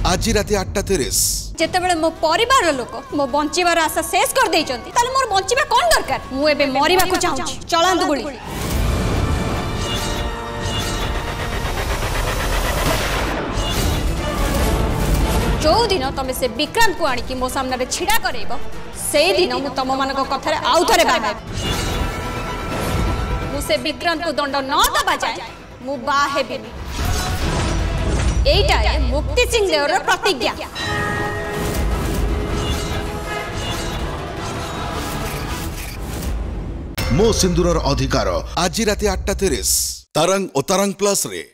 आज राति 8:30 जेतेबेले मो परिवार लोक मो बंचीबार आशा शेष कर देइचंती ताले मोर बंचीबा कोन दरकार मु एबे मरिबा को चाहूची चलांत गुली जो दिन तमे से विक्रांत को आनी कि मो सामने रे छिडा करेबो सेई दिन मु तम मानक कथारे आउ थरे बाबा मु से विक्रांत को दंड न दबा जाए मु बा हेबिनी एटा है मुक्ति सिंह देवर प्रतिज्ञा। मो सिंदूरर अधिकार आज राति 8:30 तरंग और तरंग प्लस रे।